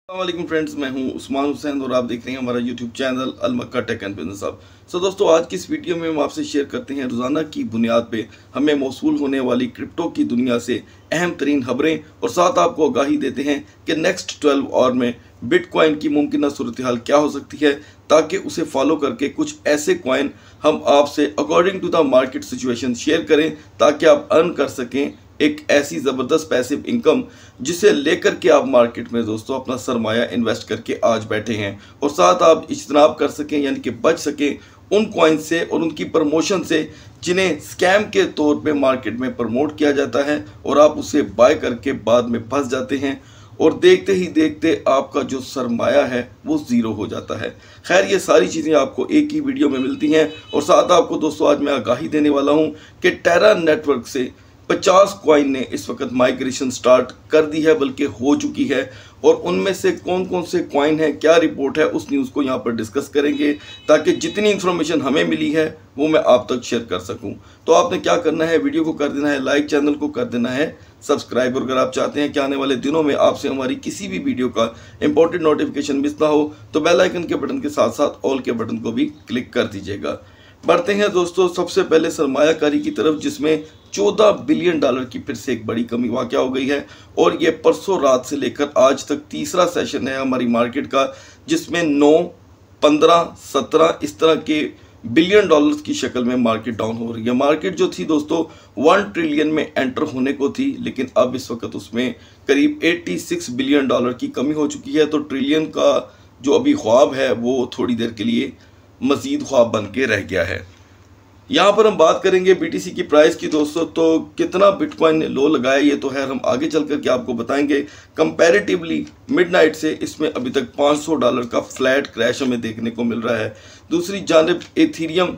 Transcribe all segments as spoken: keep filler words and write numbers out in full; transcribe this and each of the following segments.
वालेकुम फ्रेंड्स, मैं हूं उस्मान हुसैन और आप देख रहे हैं हमारा YouTube channel Al Makka tech and business hub. So दोस्तों, आज की इस वीडियो में हम आपसे शेयर करते हैं रोज़ाना की बुनियाद पे हमें मौसूल होने वाली क्रिप्टो की दुनिया से अहम तरीन खबरें और साथ आपको आगाही देते हैं कि नेक्स्ट ट्वेल्व आवर में बिटकॉइन की मुमकिन सूरत हाल क्या हो सकती है, ताकि उसे फॉलो करके कुछ ऐसे कॉइन हम आपसे according to the market situation share करें ताकि आप अर्न कर सकें एक ऐसी ज़बरदस्त पैसिव इनकम जिसे लेकर के आप मार्केट में दोस्तों अपना सरमाया इन्वेस्ट करके आज बैठे हैं और साथ आप इज्तनाब कर सकें, यानी कि बच सकें उन कॉइन से और उनकी प्रमोशन से जिन्हें स्कैम के तौर पे मार्केट में प्रमोट किया जाता है और आप उसे बाय करके बाद में फंस जाते हैं और देखते ही देखते आपका जो सरमाया है वो ज़ीरो हो जाता है। खैर, ये सारी चीज़ें आपको एक ही वीडियो में मिलती हैं और साथ आपको दोस्तों आज मैं आगाही देने वाला हूँ कि टेरा नेटवर्क से पचास कॉइन ने इस वक्त माइग्रेशन स्टार्ट कर दी है, बल्कि हो चुकी है, और उनमें से कौन कौन से कॉइन है, क्या रिपोर्ट है, उस न्यूज़ को यहाँ पर डिस्कस करेंगे ताकि जितनी इन्फॉर्मेशन हमें मिली है वो मैं आप तक शेयर कर सकूं। तो आपने क्या करना है, वीडियो को कर देना है लाइक, चैनल को कर देना है सब्सक्राइब, और अगर आप चाहते हैं कि आने वाले दिनों में आपसे हमारी किसी भी वीडियो का इंपॉर्टेंट नोटिफिकेशन मिस ना हो तो बेल आइकन के बटन के साथ साथ ऑल के बटन को भी क्लिक कर दीजिएगा। बढ़ते हैं दोस्तों सबसे पहले सरमायाकारी की तरफ, जिसमें चौदह बिलियन डॉलर की फिर से एक बड़ी कमी वाक़या हो गई है और ये परसों रात से लेकर आज तक तीसरा सेशन है हमारी मार्केट का, जिसमें नौ, पंद्रह, सत्रह इस तरह के बिलियन डॉलर्स की शक्ल में मार्केट डाउन हो रही है। मार्केट जो थी दोस्तों वन ट्रिलियन में एंटर होने को थी, लेकिन अब इस वक्त उसमें करीब छियासी बिलियन डॉलर की कमी हो चुकी है। तो ट्रिलियन का जो अभी ख्वाब है वो थोड़ी देर के लिए मजीद ख्वाब बन के रह गया है। यहाँ पर हम बात करेंगे बीटीसी की प्राइस की दोस्तों, तो कितना बिटकॉइन ने लो लगाया ये तो है हम आगे चल कर के आपको बताएंगे। कंपैरेटिवली मिडनाइट से इसमें अभी तक पाँच सौ डॉलर का फ्लैट क्रैश हमें देखने को मिल रहा है। दूसरी जानिब एथीरियम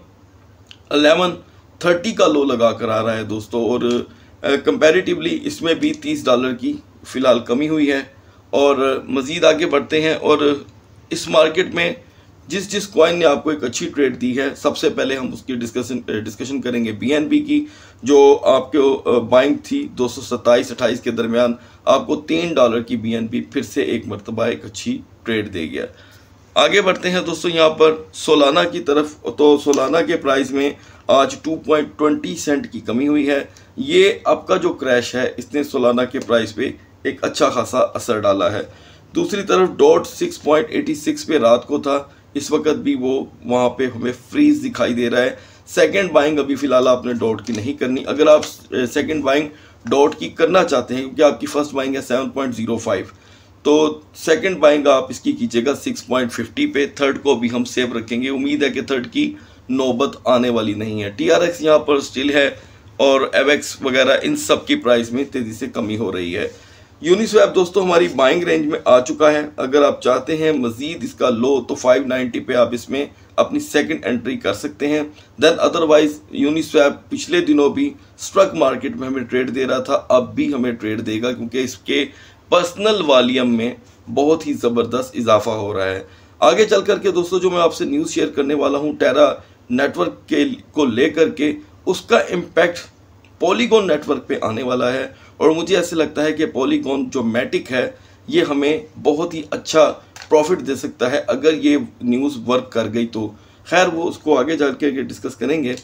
ग्यारह सौ तीस का लो लगा कर आ रहा है दोस्तों, और कंपैरेटिवली इसमें भी तीस डॉलर की फ़िलहाल कमी हुई है। और मज़ीद आगे बढ़ते हैं और इस मार्केट में जिस जिस कॉइन ने आपको एक अच्छी ट्रेड दी है, सबसे पहले हम उसकी डिस्कशन डिस्कशन करेंगे बीएनबी की, जो आपको बाइंग थी दो सौ सत्ताईस अट्ठाईस के दरमियान आपको तीन डॉलर की बीएनबी फिर से एक मरतबा एक अच्छी ट्रेड दे गया। आगे बढ़ते हैं दोस्तों यहाँ पर सोलाना की तरफ, तो सोलाना के प्राइस में आज दो पॉइंट दो शून्य सेंट की कमी हुई है। ये आपका जो क्रैश है इसने सोलाना के प्राइस पे एक अच्छा खासा असर डाला है। दूसरी तरफ dot six point eighty six पे रात को था, इस वक्त भी वो वहाँ पे हमें फ्रीज दिखाई दे रहा है। सेकंड बाइंग अभी फ़िलहाल आपने डॉट की नहीं करनी। अगर आप सेकंड बाइंग डॉट की करना चाहते हैं, क्योंकि आपकी फर्स्ट बाइंग है सेवन पॉइंट ज़ीरो फाइव, तो सेकंड बाइंग आप इसकी कीजिएगा सिक्स पॉइंट फिफ्टी पे। थर्ड को भी हम सेव रखेंगे, उम्मीद है कि थर्ड की नौबत आने वाली नहीं है। टी आर एक्स यहाँ पर स्टिल है और एवेक्स वगैरह इन सब की प्राइस में तेज़ी से कमी हो रही है। यूनिस्वैप दोस्तों हमारी बाइंग रेंज में आ चुका है। अगर आप चाहते हैं मज़ीद इसका लो तो फाइव नाइन्टी पे आप इसमें अपनी सेकंड एंट्री कर सकते हैं। देन अदरवाइज यूनिस्वैप पिछले दिनों भी स्ट्रक मार्केट में हमें ट्रेड दे रहा था, अब भी हमें ट्रेड देगा क्योंकि इसके पर्सनल वॉल्यूम में बहुत ही ज़बरदस्त इजाफा हो रहा है। आगे चल करके दोस्तों जो मैं आपसे न्यूज़ शेयर करने वाला हूँ टेरा नेटवर्क के को लेकर के, उसका इम्पैक्ट पॉलीगॉन नेटवर्क पे आने वाला है और मुझे ऐसे लगता है कि पॉलीगॉन जो मैटिक है ये हमें बहुत ही अच्छा प्रॉफिट दे सकता है अगर ये न्यूज़ वर्क कर गई तो। खैर वो उसको आगे जा के डिस्कस करेंगे।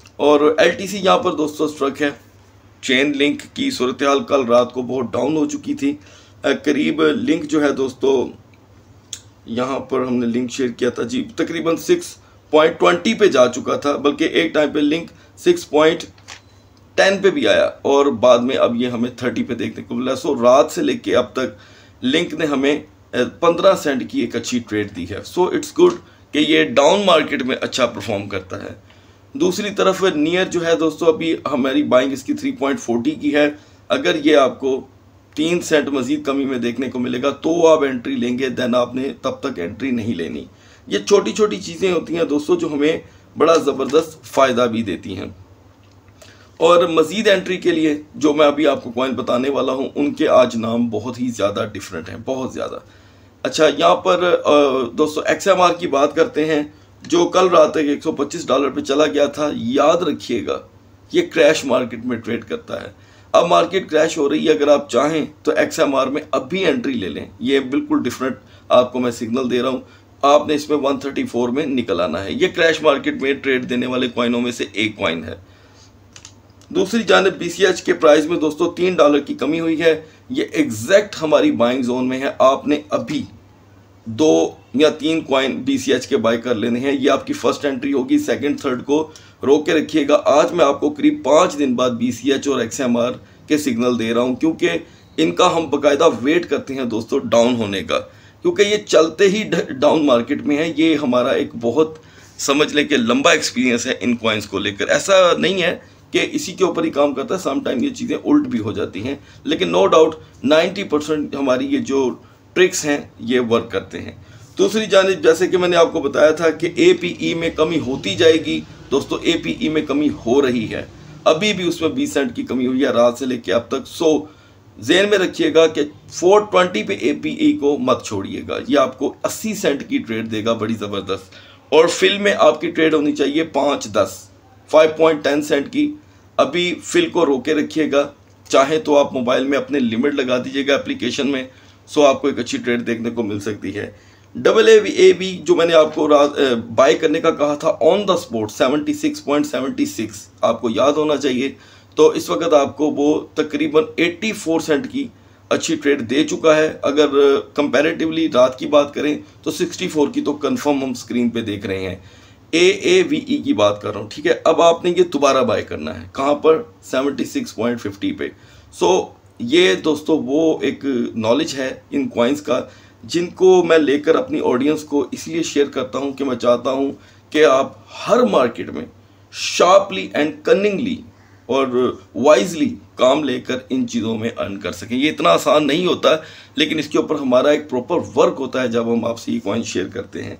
और एलटीसी यहाँ पर दोस्तों स्ट्रक है। चेन लिंक की सूरत हाल कल रात को बहुत डाउन हो चुकी थी, करीब लिंक जो है दोस्तों यहाँ पर हमने लिंक शेयर किया था जी, तकरीबन सिक्स पॉइंट ट्वेंटी पे जा चुका था, बल्कि एक टाइम पे लिंक सिक्स पॉइंट टेन पे भी आया और बाद में अब ये हमें थर्टी पे देखने को मिला। सो रात से लेके अब तक लिंक ने हमें पंद्रह सेंट की एक अच्छी ट्रेड दी है। सो इट्स गुड कि ये डाउन मार्केट में अच्छा परफॉर्म करता है। दूसरी तरफ नियर जो है दोस्तों अभी हमारी बाइंग इसकी थ्री पॉइंट फोर्टी की है। अगर ये आपको तीन सेंट मजीद कमी में देखने को मिलेगा तो आप एंट्री लेंगे, देन आपने तब तक एंट्री नहीं लेनी। ये छोटी छोटी चीज़ें होती हैं दोस्तों जो हमें बड़ा ज़बरदस्त फ़ायदा भी देती हैं। और मज़ीद एंट्री के लिए जो मैं अभी आपको कॉइन बताने वाला हूं उनके आज नाम बहुत ही ज़्यादा डिफरेंट हैं, बहुत ज़्यादा। अच्छा, यहाँ पर दोस्तों एक्सएमआर की बात करते हैं जो कल रात तक एक सौ पच्चीस डॉलर पे चला गया था। याद रखिएगा ये क्रैश मार्केट में ट्रेड करता है। अब मार्केट क्रैश हो रही है, अगर आप चाहें तो एक्स एम आर में अभी एंट्री ले लें। ये बिल्कुल डिफरेंट आपको मैं सिग्नल दे रहा हूँ, आपने इसमें वन थर्टी फोर में निकल आना है। ये क्रैश मार्केट में ट्रेड देने वाले कॉइनों में से एक कॉइन है। दूसरी जानिब बी सी एच के प्राइस में दोस्तों तीन डॉलर की कमी हुई है। ये एग्जैक्ट हमारी बाइंग जोन में है। आपने अभी दो या तीन कॉइन बी सी एच के बाय कर लेने हैं। ये आपकी फर्स्ट एंट्री होगी, सेकंड थर्ड को रोक के रखिएगा। आज मैं आपको करीब पाँच दिन बाद बी सी एच और एक्स एम आर के सिग्नल दे रहा हूँ, क्योंकि इनका हम बाकायदा वेट करते हैं दोस्तों डाउन होने का, क्योंकि ये चलते ही डाउन मार्केट में है। ये हमारा एक बहुत समझ लें कि लंबा एक्सपीरियंस है इन कॉइन्स को लेकर। ऐसा नहीं है कि इसी के ऊपर ही काम करता है, सम टाइम ये चीज़ें उल्ट भी हो जाती हैं, लेकिन नो डाउट नाइन्टी परसेंट हमारी ये जो ट्रिक्स हैं ये वर्क करते हैं। दूसरी जानिब जैसे कि मैंने आपको बताया था कि ए पी ई में कमी होती जाएगी दोस्तों, ए पी ई में कमी हो रही है। अभी भी उसमें बीस सेंट की कमी हुई है रात से लेके अब तक। सो ज़हन में रखिएगा कि फोर ट्वेंटी पे ए पी ई को मत छोड़िएगा, ये आपको अस्सी सेंट की ट्रेड देगा बड़ी ज़बरदस्त। और फिल में आपकी ट्रेड होनी चाहिए पाँच दस फाइव पॉइंट टेन सेंट की। अभी फिल को रोके रखिएगा, चाहे तो आप मोबाइल में अपने लिमिट लगा दीजिएगा एप्लीकेशन में, सो आपको एक अच्छी ट्रेड देखने को मिल सकती है। डबल ए ए बी जो मैंने आपको बाय करने का कहा था on the spot seventy six point seventy six आपको याद होना चाहिए। तो इस वक्त आपको वो तकरीबन चौरासी सेंट की अच्छी ट्रेड दे चुका है। अगर कंपैरेटिवली रात की बात करें तो चौंसठ की तो कंफर्म हम स्क्रीन पे देख रहे हैं। ए ए वी ई की बात कर रहा हूँ, ठीक है। अब आपने ये दोबारा बाय करना है, कहाँ पर, सेवेंटी सिक्स पॉइंट फिफ्टी पे। सो ये दोस्तों वो एक नॉलेज है इन कॉइन्स का जिनको मैं लेकर अपनी ऑडियंस को इसलिए शेयर करता हूं कि मैं चाहता हूं कि आप हर मार्केट में शार्पली एंड कनिंगली और वाइजली काम लेकर इन चीज़ों में अर्न कर सकें। ये इतना आसान नहीं होता, लेकिन इसके ऊपर हमारा एक प्रॉपर वर्क होता है जब हम आपसे ये कॉइन शेयर करते हैं।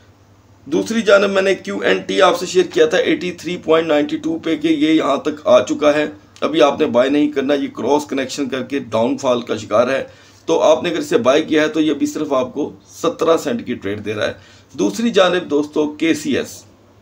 दूसरी जानब मैंने क्यू एन टी आपसे शेयर किया था eighty three point ninety two पे कि ये यहाँ तक आ चुका है। अभी आपने बाय नहीं करना, ये क्रॉस कनेक्शन करके डाउनफॉल का शिकार है। तो आपने अगर इसे बाय किया है तो ये भी सिर्फ आपको सत्रह सेंट की ट्रेड दे रहा है। दूसरी जानिब दोस्तों के सी एस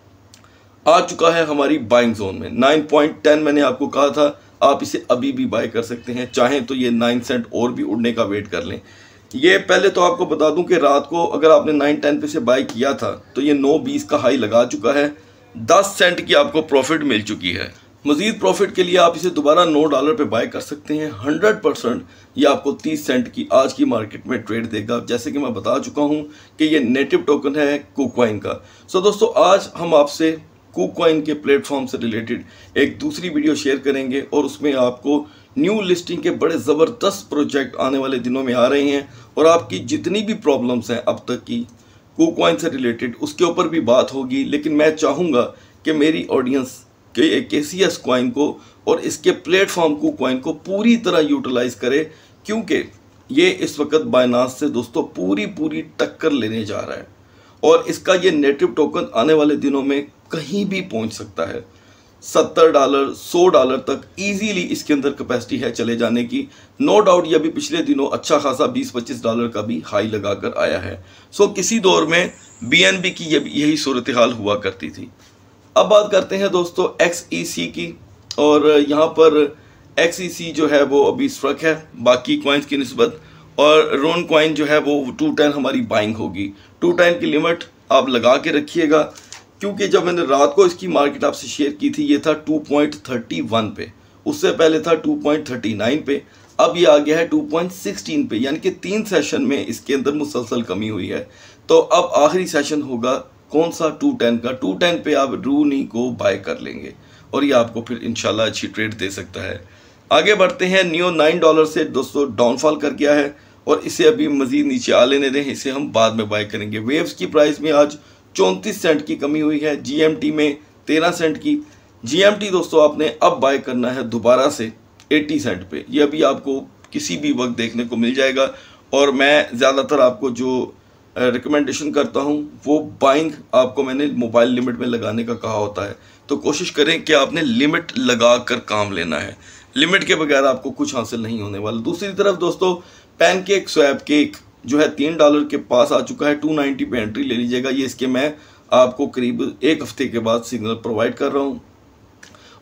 आ चुका है हमारी बाइंग जोन में। नाइन पॉइंट टेन मैंने आपको कहा था, आप इसे अभी भी बाय कर सकते हैं, चाहें तो ये नाइन सेंट और भी उड़ने का वेट कर लें। ये पहले तो आपको बता दूं कि रात को अगर आपने नाइन टेन पे से बाय किया था तो ये नौ बीस का हाई लगा चुका है, दस सेंट की आपको प्रॉफिट मिल चुकी है। मजीद प्रॉफिट के लिए आप इसे दोबारा नौ डॉलर पे बाय कर सकते हैं। हंड्रेड परसेंट ये आपको तीस सेंट की आज की मार्केट में ट्रेड देगा। जैसे कि मैं बता चुका हूं कि ये नेटिव टोकन है कुकॉइन का। सो दोस्तों आज हम आपसे कुकॉइन के प्लेटफॉर्म से रिलेटेड एक दूसरी वीडियो शेयर करेंगे और उसमें आपको न्यू लिस्टिंग के बड़े ज़बरदस्त प्रोजेक्ट आने वाले दिनों में आ रहे हैं और आपकी जितनी भी प्रॉब्लम्स हैं अब तक की कुकॉइन से रिलेटेड उसके ऊपर भी बात होगी। लेकिन मैं चाहूँगा कि मेरी ऑडियंस के के सी एस कॉइन को और इसके प्लेटफॉर्म कुकॉइन को पूरी तरह यूटिलाइज करे, क्योंकि ये इस वक्त बाइनांस से दोस्तों पूरी पूरी टक्कर लेने जा रहा है और इसका ये नेटिव टोकन आने वाले दिनों में कहीं भी पहुंच सकता है। सत्तर डॉलर सौ डॉलर तक इजीली इसके अंदर कैपेसिटी है चले जाने की। नो डाउट ये अभी पिछले दिनों अच्छा खासा बीस पच्चीस डॉलर का भी हाई लगाकर आया है। सो किसी दौर में बी एन बी की ये यही सूरत हाल हुआ करती थी। अब बात करते हैं दोस्तों एक्स ई सी की, और यहाँ पर एक्स ई सी जो है वो अभी स्ट्रक है बाकी कॉइन्स की निस्बत, और रोन कॉइन जो है वो टू टेन हमारी बाइंग होगी। टू टेन की लिमिट आप लगा के रखिएगा, क्योंकि जब मैंने रात को इसकी मार्केट आपसे शेयर की थी ये था टू पॉइंट थर्टी वन पे, उससे पहले था टू पॉइंट थर्टी नाइन पे, अब ये आ गया है टू पॉइंट सिक्सटीन पे, यानी कि तीन सेशन में इसके अंदर मुसलसल कमी हुई है। तो अब आखिरी सेशन होगा कौन सा, टू टेन का। टू टेन पे आप रूनी को बाय कर लेंगे और ये आपको फिर इंशाल्लाह अच्छी ट्रेड दे सकता है। आगे बढ़ते हैं। नियो नाइन डॉलर से दोस्तों डाउनफॉल कर गया है और इसे अभी मजीद नीचे आ लेने दें, इसे हम बाद में बाय करेंगे। वेव्स की प्राइस में आज चौंतीस सेंट की कमी हुई है, जी एम टी में तेरह सेंट की। जी एम टी दोस्तों आपने अब बाय करना है दोबारा से अस्सी सेंट पे, ये अभी आपको किसी भी वक्त देखने को मिल जाएगा। और मैं ज़्यादातर आपको जो रिकमेंडेशन करता हूं वो बाइंग आपको मैंने मोबाइल लिमिट में लगाने का कहा होता है, तो कोशिश करें कि आपने लिमिट लगा कर काम लेना है। लिमिट के बगैर आपको कुछ हासिल नहीं होने वाला। दूसरी तरफ दोस्तों पैनकेक स्वैप केक जो है तीन डॉलर के पास आ चुका है, टू नाइन्टी पे एंट्री ले लीजिएगा। ये इसके मैं आपको करीब एक हफ्ते के बाद सिग्नल प्रोवाइड कर रहा हूँ।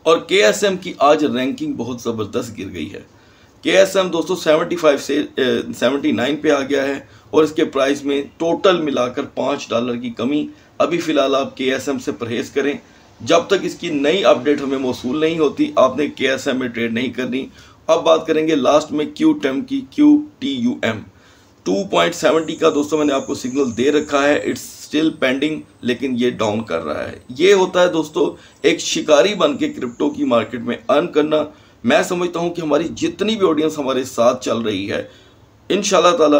और के एस एम की आज रैंकिंग बहुत ज़बरदस्त गिर गई है। के एस एम दोस्तों पचहत्तर से उन्यासी पे आ गया है और इसके प्राइस में टोटल मिलाकर पाँच डॉलर की कमी। अभी फ़िलहाल आप के एस एम से परहेज़ करें, जब तक इसकी नई अपडेट हमें मौसूल नहीं होती आपने के एस एम में ट्रेड नहीं करनी। अब बात करेंगे लास्ट में क्यू टेम की, Q T U M two point seven zero का दोस्तों मैंने आपको सिग्नल दे रखा है, इट्स स्टिल पेंडिंग, लेकिन ये डाउन कर रहा है। ये होता है दोस्तों एक शिकारी बन के क्रिप्टो की मार्केट में अर्न करना। मैं समझता हूँ कि हमारी जितनी भी ऑडियंस हमारे साथ चल रही है, इंशाल्लाह ताला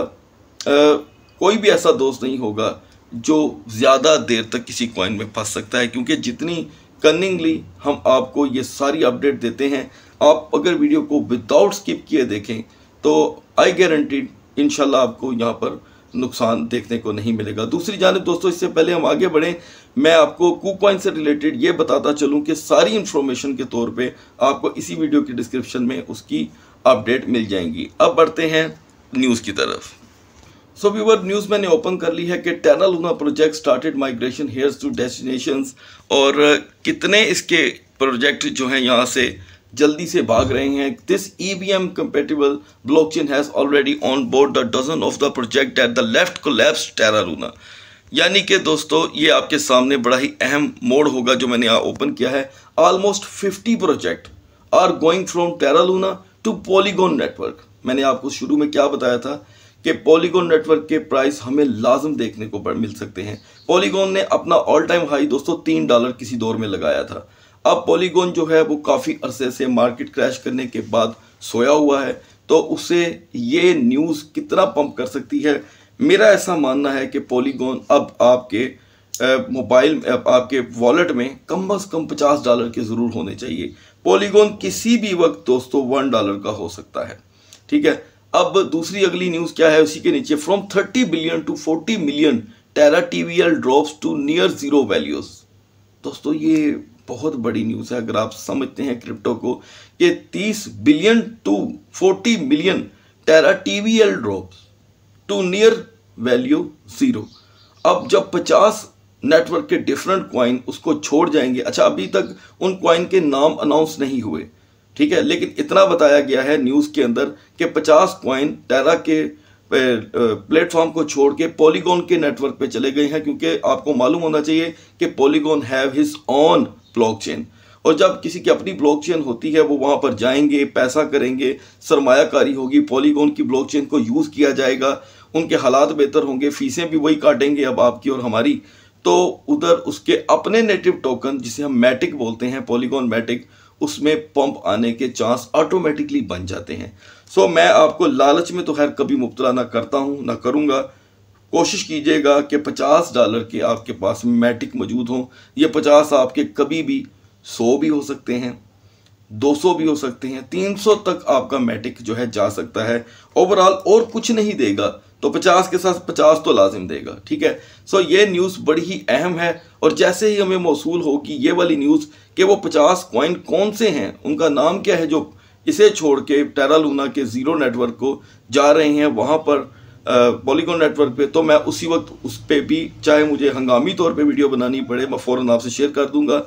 आ, कोई भी ऐसा दोस्त नहीं होगा जो ज़्यादा देर तक किसी कॉइन में फंस सकता है, क्योंकि जितनी कनिंगली हम आपको ये सारी अपडेट देते हैं, आप अगर वीडियो को विदाउट स्किप किए देखें तो आई गारंटीड इंशाल्लाह आपको यहाँ पर नुकसान देखने को नहीं मिलेगा। दूसरी जानिब दोस्तों, इससे पहले हम आगे बढ़ें, मैं आपको KuCoin से रिलेटेड ये बताता चलूँ कि सारी इन्फॉर्मेशन के तौर पे आपको इसी वीडियो की डिस्क्रिप्शन में उसकी अपडेट मिल जाएंगी। अब बढ़ते हैं न्यूज़ की तरफ। सो व्यूअर, न्यूज़ मैंने ओपन कर ली है कि Terra Luna project started migration here's to destinations, और कितने इसके प्रोजेक्ट जो हैं यहाँ से जल्दी से भाग रहे हैं। This E V M compatible blockchain has already on board the dozen of the project at the left collapse Terra Luna. यानी कि दोस्तों ये आपके सामने बड़ा ही अहम मोड होगा जो मैंने यहाँ ओपन किया है। Almost fifty project are going from Terra Luna to Polygon network. मैंने आपको शुरू में क्या बताया था कि पॉलीगॉन नेटवर्क के प्राइस हमें लाजम देखने को मिल सकते हैं। पॉलीगॉन ने अपना ऑल टाइम हाई दोस्तों तीन डॉलर किसी दौर में लगाया था। अब पॉलीगॉन जो है वो काफ़ी अरसे से मार्केट क्रैश करने के बाद सोया हुआ है, तो उसे ये न्यूज़ कितना पंप कर सकती है। मेरा ऐसा मानना है कि पॉलीगॉन अब आपके मोबाइल आपके वॉलेट में कम अज़ कम पचास डॉलर के ज़रूर होने चाहिए। पॉलीगॉन किसी भी वक्त दोस्तों वन डॉलर का हो सकता है, ठीक है। अब दूसरी अगली न्यूज़ क्या है, उसी के नीचे from thirty billion to forty million Terra T V L drops to near zero values. दोस्तों ये बहुत बड़ी न्यूज़ है अगर आप समझते हैं क्रिप्टो को, कि तीस billion to forty million Terra T V L drops to near value zero. अब जब पचास नेटवर्क के डिफरेंट कॉइन उसको छोड़ जाएंगे, अच्छा अभी तक उन कॉइन के नाम अनाउंस नहीं हुए, ठीक है, लेकिन इतना बताया गया है न्यूज़ के अंदर कि पचास कॉइन टेरा के प्लेटफॉर्म को छोड़ के पॉलीगॉन के नेटवर्क पे चले गए हैं, क्योंकि आपको मालूम होना चाहिए कि Polygon have his on blockchain, और जब किसी की अपनी ब्लॉकचेन होती है वो वहाँ पर जाएंगे, पैसा करेंगे, सरमायाकारी होगी, पॉलीगॉन की ब्लॉकचेन को यूज़ किया जाएगा, उनके हालात बेहतर होंगे, फीसें भी वही काटेंगे अब आपकी और हमारी, तो उधर उसके अपने नेटिव टोकन जिसे हम मैटिक बोलते हैं, पॉलीगॉन मैटिक, उसमें पंप आने के चांस ऑटोमेटिकली बन जाते हैं। सो so, मैं आपको लालच में तो खैर कभी मुब्तला ना करता हूँ ना करूँगा। कोशिश कीजिएगा कि पचास डॉलर के आपके पास मैटिक मौजूद हों। ये पचास आपके कभी भी सौ भी हो सकते हैं, दो सौ भी हो सकते हैं, तीन सौ तक आपका मैटिक जो है जा सकता है। ओवरऑल और कुछ नहीं देगा तो पचास के साथ पचास तो लाजिम देगा, ठीक है। सो so, ये न्यूज़ बड़ी ही अहम है, और जैसे ही हमें मौसूल होगी ये वाली न्यूज़ कि वो पचास कॉइन कौन से हैं, उनका नाम क्या है, जो इसे छोड़ के टेरा लूना के ज़ीरो नेटवर्क को जा रहे हैं वहाँ पर पॉलीगॉन नेटवर्क पे, तो मैं उसी वक्त उस पर भी चाहे मुझे हंगामी तौर पे वीडियो बनानी पड़े मैं फ़ौरन आपसे शेयर कर दूंगा।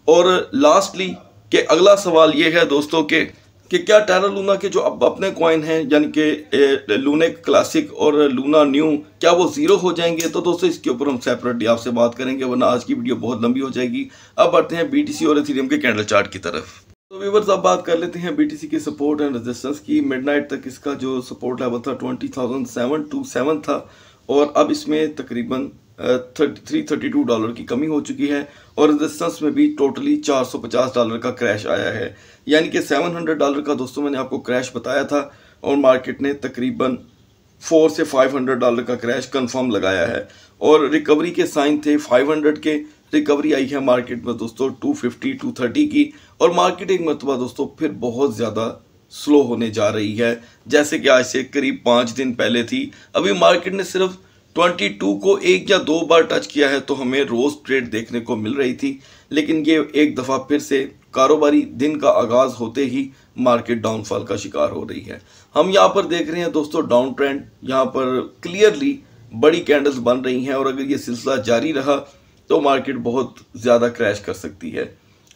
और लास्टली कि अगला सवाल ये है दोस्तों के कि क्या टेरा लूना के जो अब अपने कॉइन हैं यानी कि लूना क्लासिक और लूना न्यू, क्या वो ज़ीरो हो जाएंगे? तो दोस्तों इसके ऊपर हम सेपरेटली आपसे बात करेंगे, वरना आज की वीडियो बहुत लंबी हो जाएगी। अब बढ़ते हैं बीटीसी और एथेरियम के कैंडल चार्ट की तरफ। तो व्यूअर्स अब बात कर लेते हैं बीटीसी के सपोर्ट एंड रेजिस्टेंस की। मिडनाइट तक इसका जो सपोर्ट लेवल था twenty thousand seven two seven था, और अब इसमें तकरीबन थ्री थर्टी टू डॉलर की कमी हो चुकी है, और रेजिस्टेंस में भी टोटली चार सौ पचास डॉलर का क्रैश आया है। यानी कि सात सौ डॉलर का दोस्तों मैंने आपको क्रैश बताया था, और मार्केट ने तकरीबन फोर से पाँच सौ डॉलर का क्रैश कंफर्म लगाया है, और रिकवरी के साइन थे पाँच सौ के। रिकवरी आई है मार्केट में दोस्तों टू फिफ्टी टू थर्टी की, और मार्केट एक मरतबा दोस्तों फिर बहुत ज़्यादा स्लो होने जा रही है, जैसे कि आज से करीब पाँच दिन पहले थी। अभी मार्केट ने सिर्फ बाईस को एक या दो बार टच किया है, तो हमें रोज़ ट्रेड देखने को मिल रही थी, लेकिन ये एक दफ़ा फिर से कारोबारी दिन का आगाज़ होते ही मार्केट डाउनफॉल का शिकार हो रही है। हम यहाँ पर देख रहे हैं दोस्तों डाउन ट्रेंड, यहाँ पर क्लियरली बड़ी कैंडल्स बन रही हैं, और अगर ये सिलसिला जारी रहा तो मार्केट बहुत ज़्यादा क्रैश कर सकती है।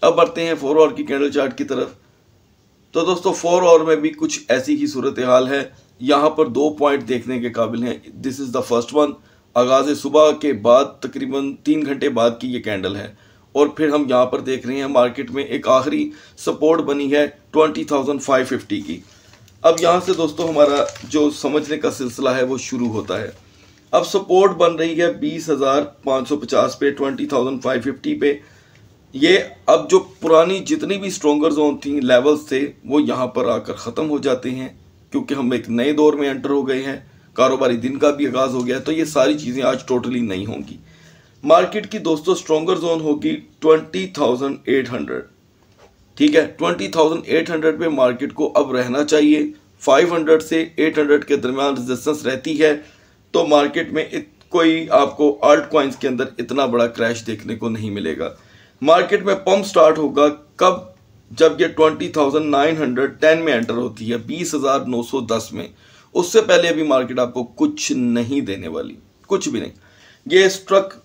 अब बढ़ते हैं फोर आवर की कैंडल चार्ट की तरफ। तो दोस्तों फोर आवर में भी कुछ ऐसी ही सूरत हाल है। यहाँ पर दो पॉइंट देखने के काबिल हैं। This is the first one, आगाज़ सुबह के बाद तकरीबन तीन घंटे बाद की ये कैंडल है। और फिर हम यहाँ पर देख रहे हैं मार्केट में एक आखिरी सपोर्ट बनी है ट्वेंटी थाउजेंड फाइव फिफ्टी की। अब यहाँ से दोस्तों हमारा जो समझने का सिलसिला है वो शुरू होता है। अब सपोर्ट बन रही है बीस हज़ार पाँच सौ पचास पे, ट्वेंटी थाउजेंड फाइव फिफ्टी पे। ये अब जो पुरानी जितनी भी स्ट्रॉन्गर जोन थी, लेवल्स थे, वो यहाँ पर आकर ख़त्म हो जाते हैं क्योंकि हम एक नए दौर में एंटर हो गए हैं। कारोबारी दिन का भी आगाज़ हो गया है, तो ये सारी चीज़ें आज टोटली नहीं होंगी। मार्केट की दोस्तों स्ट्रॉन्गर जोन होगी ट्वेंटी थाउजेंड एट हंड्रेड। ठीक है, ट्वेंटी थाउजेंड एट हंड्रेड पे मार्केट को अब रहना चाहिए। फाइव हंड्रेड से एट हंड्रेड के दरमियान रेजिस्टेंस रहती है, तो मार्केट में इत, कोई आपको आल्ट कॉइन्स के अंदर इतना बड़ा क्रैश देखने को नहीं मिलेगा। मार्केट में पंप स्टार्ट होगा कब? जब ये twenty thousand nine hundred ten में एंटर होती है, बीस हज़ार नौ सौ दस में। उससे पहले अभी मार्केट आपको कुछ नहीं देने वाली, कुछ भी नहीं। ये स्ट्रक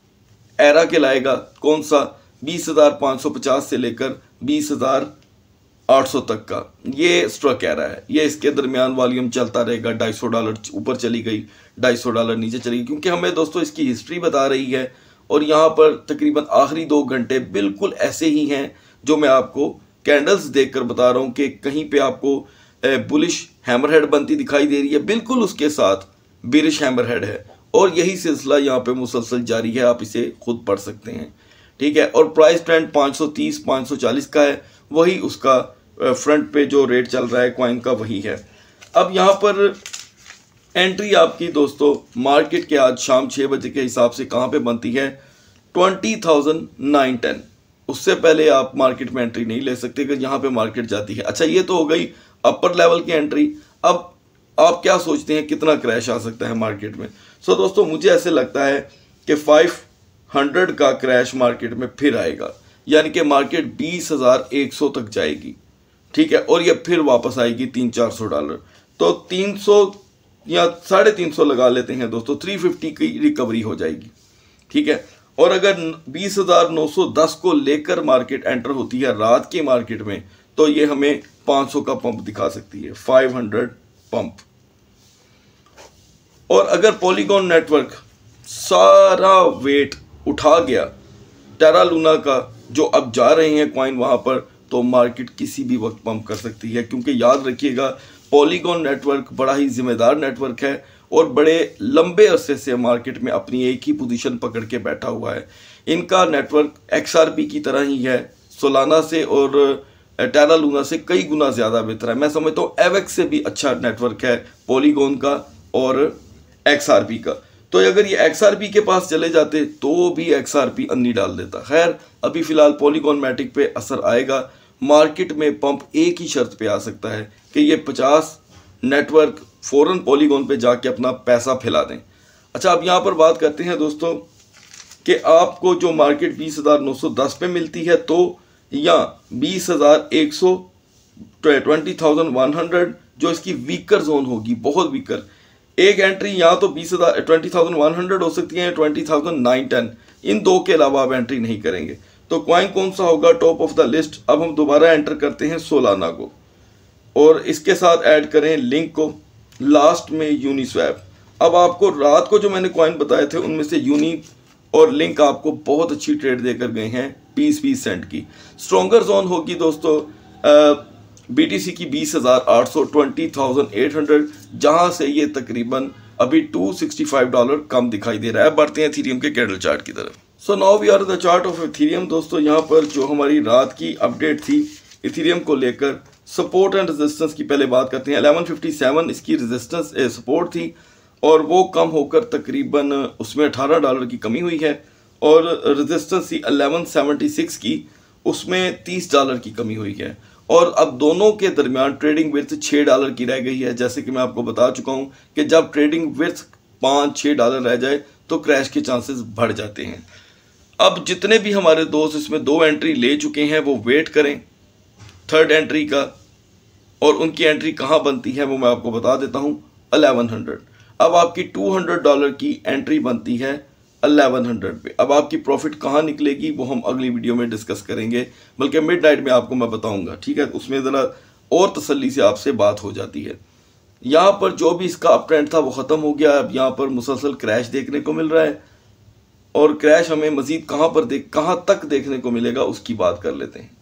एरा के लाएगा, कौन सा? बीस हज़ार पाँच सौ पचास से लेकर बीस हज़ार आठ सौ तक का ये स्ट्रक एरा है। ये इसके दरमियान वॉल्यूम चलता रहेगा। ढाई सौ डॉलर ऊपर चली गई, ढाई सौ डॉलर नीचे चली गई, क्योंकि हमें दोस्तों इसकी हिस्ट्री बता रही है। और यहाँ पर तकरीबन आखिरी दो घंटे बिल्कुल ऐसे ही हैं जो मैं आपको कैंडल्स देखकर बता रहा हूँ कि कहीं पे आपको बुलिश हैमरहेड बनती दिखाई दे रही है, बिल्कुल उसके साथ बिरिश हैमरहेड है। और यही सिलसिला यहाँ पे मुसलसल जारी है, आप इसे खुद पढ़ सकते हैं। ठीक है, और प्राइस ट्रेंड पाँच सौ तीस पाँच सौ चालीस का है, वही उसका फ्रंट पे जो रेट चल रहा है कॉइन का वही है। अब यहाँ पर एंट्री आपकी दोस्तों मार्केट के आज शाम छः बजे के हिसाब से कहाँ पे बनती है? Twenty thousand nine ten. उससे पहले आप मार्केट में एंट्री नहीं ले सकते कि यहाँ पे मार्केट जाती है। अच्छा, ये तो हो गई अपर लेवल की एंट्री। अब आप क्या सोचते हैं कितना क्रैश आ सकता है मार्केट में? सो so, दोस्तों मुझे ऐसे लगता है कि फाइव हंड्रेड का क्रैश मार्केट में फिर आएगा, यानी कि मार्केट बीस हज़ार एक सौ तक जाएगी। ठीक है, और ये फिर वापस आएगी तीन चार सौ डॉलर। तो तीन सौ या साढ़े तीन सौ लगा लेते हैं दोस्तों, थ्री फिफ्टी की रिकवरी हो जाएगी। ठीक है, और अगर बीस हज़ार नौ सौ दस को लेकर मार्केट एंटर होती है रात की मार्केट में, तो ये हमें पाँच सौ का पंप दिखा सकती है, फाइव हंड्रेड पंप। और अगर पॉलीगॉन नेटवर्क सारा वेट उठा गया टेरा लूना का, जो अब जा रहे हैं कॉइन वहां पर, तो मार्केट किसी भी वक्त पंप कर सकती है। क्योंकि याद रखिएगा पॉलीगॉन नेटवर्क बड़ा ही जिम्मेदार नेटवर्क है और बड़े लंबे अरसे से मार्केट में अपनी एक ही पोजीशन पकड़ के बैठा हुआ है। इनका नेटवर्क एक्सआरपी की तरह ही है, सोलाना से और टेरा लूना से कई गुना ज़्यादा बेहतर है। मैं समझता हूँ एवेक्स से भी अच्छा नेटवर्क है पॉलीगॉन का और एक्सआरपी का। तो अगर ये एक्सआरपी के पास चले जाते तो भी एक्सआरपी अन्नी डाल देता। खैर, अभी फ़िलहाल पॉलीगॉन मैटिक पे असर आएगा। मार्केट में पंप एक ही शर्त पे आ सकता है कि ये पचास नेटवर्क फ़ौरन पॉलीगॉन पे जाके अपना पैसा फैला दें। अच्छा, अब यहाँ पर बात करते हैं दोस्तों कि आपको जो मार्केट बीस हज़ार नौ सौ दस पे मिलती है, तो या बीस हज़ार एक सौ ट्वेंटी थाउजेंड वन हंड्रेड जो इसकी वीकर जोन होगी, बहुत वीकर। एक एंट्री यहाँ तो बीस हज़ार ट्वेंटी थाउजेंड वन हंड्रेड हो सकती है, ट्वेंटी थाउजेंड नाइन टेन। इन दो के अलावा आप एंट्री नहीं करेंगे। तो कॉइन कौन सा होगा टॉप ऑफ द लिस्ट? अब हम दोबारा एंटर करते हैं सोलाना को और इसके साथ ऐड करें लिंक को, लास्ट में यूनिस्वैप। अब आपको रात को जो मैंने कॉइन बताए थे उनमें से यूनी और लिंक आपको बहुत अच्छी ट्रेड देकर गए हैं, बीस बीस सेंट की। स्ट्रॉन्गर जोन होगी दोस्तों बीटीसी की बीस हज़ार आठ सौ, ट्वेंटी थाउजेंड एट हंड्रेड, जहां से ये तकरीबन अभी दो सौ पैंसठ डॉलर कम दिखाई दे रहा है। बढ़ते हैं इथेरियम के कैंडल चार्ट की तरफ। So now we are the chart of Ethereum. दोस्तों यहाँ पर जो हमारी रात की अपडेट थी इथेरियम को लेकर, सपोर्ट एंड रेजिस्टेंस की पहले बात करते हैं। ग्यारह सौ सत्तावन इसकी रेजिस्टेंस सपोर्ट थी और वो कम होकर तकरीबन उसमें अठारह डॉलर की कमी हुई है। और रेजिस्टेंस थी ग्यारह सौ छिहत्तर की, उसमें तीस डॉलर की कमी हुई है। और अब दोनों के दरमियान ट्रेडिंग विर्थ छः डॉलर की रह गई है। जैसे कि मैं आपको बता चुका हूँ कि जब ट्रेडिंग विर्थ पाँच छः डॉलर रह जाए तो क्रैश के चांसेस बढ़ जाते हैं। अब जितने भी हमारे दोस्त इसमें दो एंट्री ले चुके हैं वो वेट करें थर्ड एंट्री का, और उनकी एंट्री कहाँ बनती है वो मैं आपको बता देता हूँ, ग्यारह सौ। अब आपकी दो सौ डॉलर की एंट्री बनती है इलेवन हंड्रेड पे। अब आपकी प्रॉफिट कहाँ निकलेगी वो हम अगली वीडियो में डिस्कस करेंगे, बल्कि मिडनाइट में आपको मैं बताऊंगा, ठीक है। उसमें ज़रा और तसल्ली से आपसे बात हो जाती है। यहाँ पर जो भी इसका अप ट्रेंड था वो ख़त्म हो गया। अब यहाँ पर मुसलसल क्रैश देखने को मिल रहा है, और क्रैश हमें मज़ीद कहाँ पर देख कहाँ तक देखने को मिलेगा उसकी बात कर लेते हैं।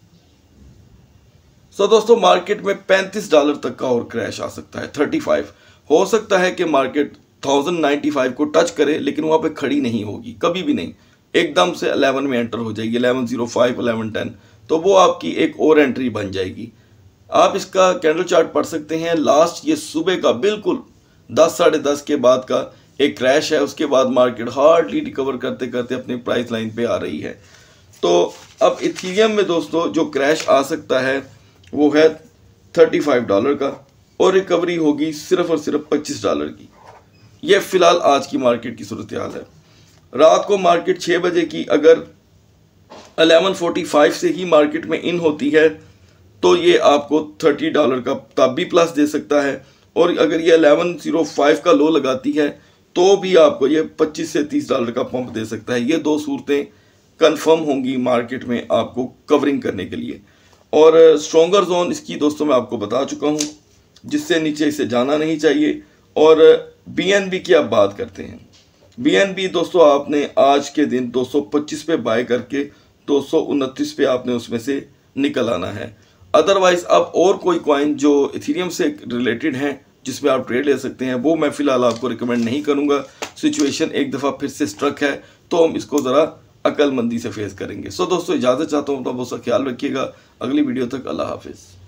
सो दोस्तों, मार्केट में पैंतीस डॉलर तक का और क्रैश आ सकता है। थर्टी फाइव हो सकता है कि मार्केट थाउजेंड नाइन्टी फाइव को टच करे, लेकिन वहाँ पे खड़ी नहीं होगी कभी भी नहीं, एकदम से इलेवन में एंटर हो जाएगी, eleven zero five, eleven ten, तो वो आपकी एक और एंट्री बन जाएगी। आप इसका कैंडल चार्ट पढ़ सकते हैं। लास्ट ये सुबह का बिल्कुल दस साढ़े दस के बाद का एक क्रैश है, उसके बाद मार्केट हार्डली रिकवर करते करते अपनी प्राइस लाइन पे आ रही है। तो अब इथीरियम में दोस्तों जो क्रैश आ सकता है वो है थर्टी फाइव डॉलर का, और रिकवरी होगी सिर्फ और सिर्फ पच्चीस डॉलर की। यह फिलहाल आज की मार्केट की सूरत हाल है। रात को मार्केट छः बजे की अगर इलेवन फोर्टी फाइव से ही मार्केट में इन होती है तो ये आपको थर्टी डॉलर का तब भी प्लस दे सकता है, और अगर ये इलेवन ज़ीरो फाइव का लो लगाती है तो भी आपको ये पच्चीस से तीस डॉलर का पंप दे सकता है। ये दो सूरतें कंफर्म होंगी मार्केट में आपको कवरिंग करने के लिए। और स्ट्रॉन्गर जोन इसकी दोस्तों मैं आपको बता चुका हूँ, जिससे नीचे इसे जाना नहीं चाहिए। और बीएनबी की आप बात करते हैं, बीएनबी दोस्तों आपने आज के दिन दो सौ पच्चीस पे बाय करके दो सौ उनतीस पे आपने उसमें से निकल आना है। अदरवाइज अब और कोई कॉइन जो इथेरियम से रिलेटेड हैं जिसमें आप ट्रेड ले सकते हैं वो मैं फ़िलहाल आपको रिकमेंड नहीं करूंगा। सिचुएशन एक दफ़ा फिर से स्ट्रक है तो हम इसको ज़रा अक्लमंदी से फेस करेंगे। सो दोस्तों, इजाज़त चाहता हूँ, तो बहुत सा ख्याल रखिएगा। अगली वीडियो तक अल्लाह हाफिज़।